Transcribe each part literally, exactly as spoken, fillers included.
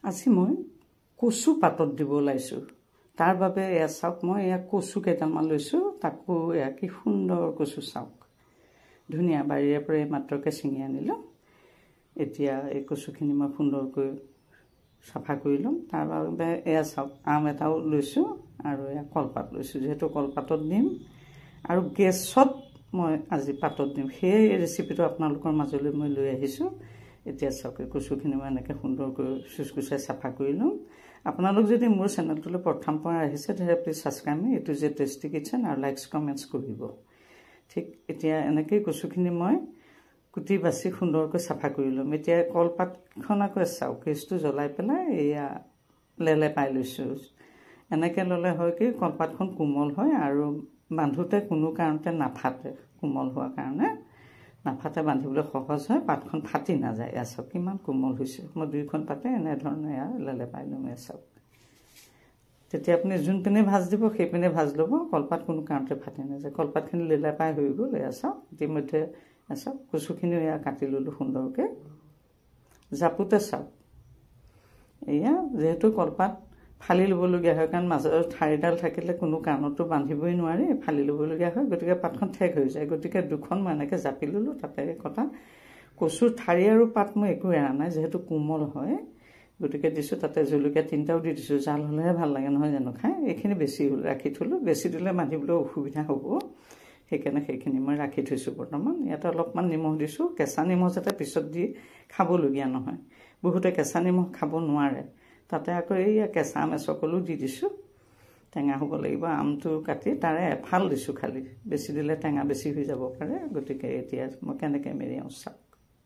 আজি মই কচু পাতত দিব ওলাইছোঁ। তাৰ বাবে এয়া চাওক, মই এয়া কচু কেইটামান লৈছোঁ, তাকো এয়া কি সুন্দৰ কচু চাওক, ধুনীয়া বাৰীৰে পৰা এই মাত্ৰকে ছিঙি আনিলোঁ। এতিয়া এই কচুখিনি মই সুন্দৰকৈ চাফা কৰি ল'ম। তাৰ বাবে এয়া চাওক, আম এটাও লৈছোঁ আৰু এয়া কলপাত লৈছোঁ, যিহেতু কলপাতত দিম আৰু গেছত মই আজি পাতত দিম, সেই ৰেচিপিটো আপোনালোকৰ মাজলৈ মই লৈ আহিছোঁ। এতিয়া চাওক, এই কচুখিনি মই এনেকৈ সুন্দৰকৈ চুচকুচাই চাফা কৰি ল'ম। আপোনালোক যদি মোৰ চেনেলটোলৈ প্ৰথম পৰা আহিছে তেতিয়া প্লিজ ছাবস্ক্ৰাইব মি এইটো যে টেষ্টি কিটচেন আৰু লাইকছ কমেণ্টছ কৰিব। ঠিক এতিয়া এনেকৈয়ে কচুখিনি মই কুটি বাছি সুন্দৰকৈ চাফা কৰি ল'ম। এতিয়া কলপাতখন আকৌ চাওক, গেছটো জ্বলাই পেলাই এয়া লেলে পাই লৈছোঁ। এনেকৈ ল'লে হয় কি কলপাতখন কোমল হয় আৰু বান্ধোতে কোনো কাৰণতে নাফাটে, কোমল হোৱাৰ কাৰণে নাফাটে, বান্ধিবলৈ সহজ হয়, পাতখন ফাটি নাযায়। এয়া চাওক কিমান কোমল হৈছে। মই দুইখন পাতে এনেধৰণে এয়া লেলে পাই ল'ম। এয়া চাওক, তেতিয়া আপুনি যোনপিনে ভাজ দিব সেইপিনে ভাজ ল'ব, কলপাত কোনো কাৰণতে ফাটি নাযায়। কলপাতখিনি লেলে পাই হৈ গ'ল। এয়া চাওক, ইতিমধ্যে এয়া চাওক কচুখিনিও এয়া কাটি ল'লোঁ সুন্দৰকৈ। জাপোতে চাওক, এয়া যিহেতু কলপাত ফালি ল'বলগীয়া হয়, কাৰণ মাজৰ ঠাৰিডাল থাকিলে কোনো কাৰণতো বান্ধিবই নোৱাৰি, ফালি ল'বলগীয়া হয়, গতিকে পাতখন ঠেক হৈ যায়। গতিকে দুখন মই এনেকৈ জাপি ল'লোঁ, তাতে কটা কচুৰ ঠাৰি আৰু পাত মই একো এৰা নাই, যিহেতু কোমল হয়, গতিকে দিছোঁ। তাতে জলকীয়া তিনিটাও দি দিছোঁ, জাল হ'লেহে ভাল লাগে নহয় জানো খাই। এইখিনি বেছি হ'ল, ৰাখি থ'লোঁ, বেছি দিলে বান্ধিবলৈ অসুবিধা হ'ব, সেইকাৰণে সেইখিনি মই ৰাখি থৈছোঁ বৰ্তমান। ইয়াতে অলপমান নিমখ দিছোঁ, কেঁচা নিমখ যাতে পিছত দি খাবলগীয়া নহয়। বহুতে কেঁচা নিমখ খাব নোৱাৰে, তাতে আকৌ এইয়া কেঁচা আম এচকলো দি দিছোঁ। টেঙা হ'ব লাগিব, আমটো কাটি তাৰে এফাল দিছোঁ খালি, বেছি দিলে টেঙা বেছি হৈ যাব পাৰে। গতিকে এতিয়া মই কেনেকৈ মেৰিয়াওঁ চাওক,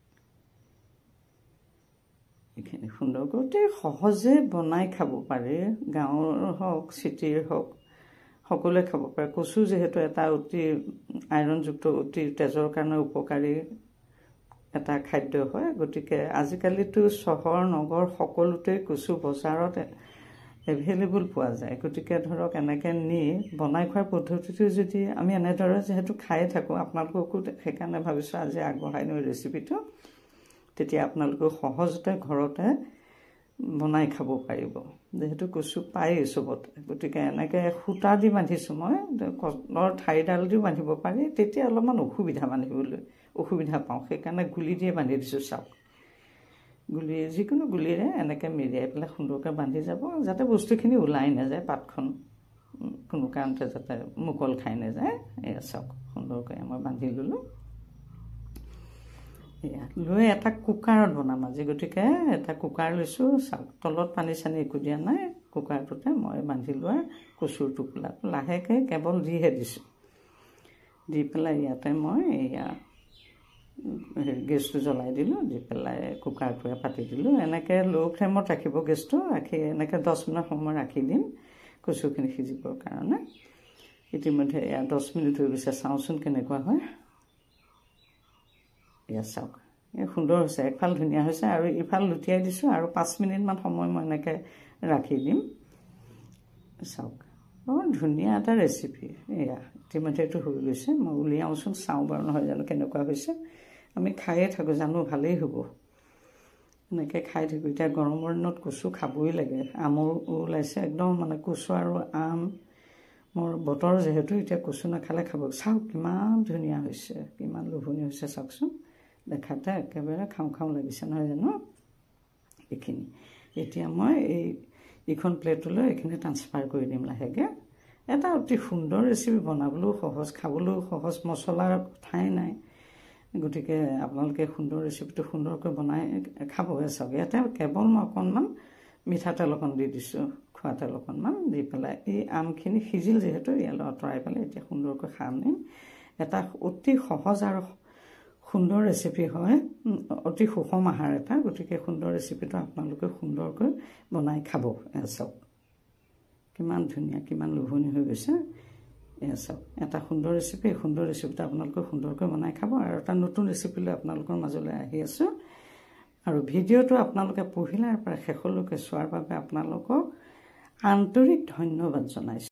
এইখিনি সুন্দৰকৈ অতি সহজে বনাই খাব পাৰে, গাঁৱৰ হওক চিটিৰ হওক সকলোৱে খাব পাৰে। কচু যিহেতু এটা অতি আইৰণযুক্ত, অতি তেজৰ কাৰণে উপকাৰী এটা খাদ্য হয়, গতিকে আজিকালিতো চহৰ নগৰ সকলোতে কচু বজাৰত এভেইলেবল পোৱা যায়। গতিকে ধৰক এনেকৈ নি বনাই খোৱাৰ পদ্ধতিটো যদি আমি এনেদৰে যিহেতু খায়ে থাকোঁ, আপোনালোককো সেইকাৰণে ভাবিছোঁ আজি আগবঢ়াই দিওঁ ৰেচিপিটো, তেতিয়া আপোনালোকে সহজতে ঘৰতে বনাই খাব পাৰিব, যিহেতু কচু পায়েই চবতে। গতিকে এনেকৈ সূতা দি বান্ধিছোঁ মই, কলৰ ঠাৰিডাল দিও বান্ধিব পাৰি, তেতিয়া অলপমান অসুবিধা বান্ধিবলৈ অসুবিধা পাওঁ, সেইকাৰণে গুলি দিয়ে বান্ধি দিছোঁ। চাওক, গুলি যিকোনো গুলিৰে এনেকৈ মেৰিয়াই পেলাই সুন্দৰকৈ বান্ধি যাব, যাতে বস্তুখিনি ওলাই নাযায়, পাতখন কোনো কাৰণতে যাতে মুকল খাই নাযায়। এয়া চাওক সুন্দৰকৈ মই বান্ধি ল'লোঁ। এয়া লৈ এটা কুকাৰত বনাম আজি, গতিকে এটা কুকাৰ লৈছোঁ। চাওক, তলত পানী চানী একো দিয়া নাই, কুকাৰটোতে মই বান্ধি লোৱা কচুৰ টোপোলাত লাহেকৈ কেৱল দিহে দিছোঁ। দি পেলাই ইয়াতে মই এয়া হেৰি গেছটো জ্বলাই দিলোঁ, দি পেলাই কুকাৰটোৱে পাতি দিলোঁ। এনেকৈ ল' ফ্লেমত ৰাখিব গেছটো, ৰাখি এনেকৈ দহ মিনিট সময় ৰাখি দিম কচুখিনি সিজিবৰ কাৰণে। ইতিমধ্যে এয়া দহ মিনিট হৈ গৈছে, চাওঁচোন কেনেকুৱা হয়। এয়া চাওক, এই সুন্দৰ হৈছে, একফাল ধুনীয়া হৈছে আৰু ইফাল লুটিয়াই দিছোঁ আৰু পাঁচ মিনিটমান সময় মই এনেকৈ ৰাখি দিম। চাওক, বৰ ধুনীয়া এটা ৰেচিপি। এয়া ইতিমধ্যে এইটো হৈ গৈছে, মই উলিয়াওঁচোন চাওঁ বাৰু নহয় জানো কেনেকুৱা হৈছে। আমি খায়ে থাকোঁ জানো, ভালেই হ'ব, এনেকৈ খাই থাকোঁ। এতিয়া গৰমৰ দিনত কচু খাবই লাগে, আমৰ ওলাইছে একদম, মানে কচু আৰু আম মোৰ বতৰ যিহেতু, এতিয়া কচু নাখালে খাব। চাওক কিমান ধুনীয়া হৈছে, কিমান লোভনীয় হৈছে চাওকচোন, দেখাতে একেবাৰে খাওঁ খাওঁ লাগিছে নহয় জানো। এইখিনি এতিয়া মই এই ইখন প্লেটলৈ এইখিনি ট্ৰান্সফাৰ কৰি দিম লাহেকৈ। এটা অতি সুন্দৰ ৰেচিপি, বনাবলৈও সহজ, খাবলৈও সহজ, মছলাৰ ঠাই নাই। গতিকে আপোনালোকে সুন্দৰ ৰেচিপিটো সুন্দৰকৈ বনাই খাব। চাওক, ইয়াতে কেৱল মই অকণমান মিঠাতেল অকণ দি দিছোঁ, খোৱা তেল অকণমান দি পেলাই এই আমখিনি সিজিল যিহেতু ইয়ালৈ আঁতৰাই পেলাই এতিয়া সুন্দৰকৈ খাম নিম। এটা অতি সহজ আৰু সুন্দৰ ৰেচিপি হয়, অতি সুষম আহাৰ এটা। গতিকে সুন্দৰ ৰেচিপিটো আপোনালোকে সুন্দৰকৈ বনাই খাব। এয়া চাওক কিমান ধুনীয়া, কিমান লোভনীয় হৈ গৈছে। এয়া চাওক, এটা সুন্দৰ ৰেচিপি, সুন্দৰ ৰেচিপিটো আপোনালোকে সুন্দৰকৈ বনাই খাব। আৰু এটা নতুন ৰেচিপি লৈ আপোনালোকৰ মাজলৈ আহি আছোঁ। আৰু ভিডিঅ'টো আপোনালোকে পহিলাৰ পৰা শেষলৈকে চোৱাৰ বাবে আপোনালোকক আন্তৰিক ধন্যবাদ জনাইছোঁ।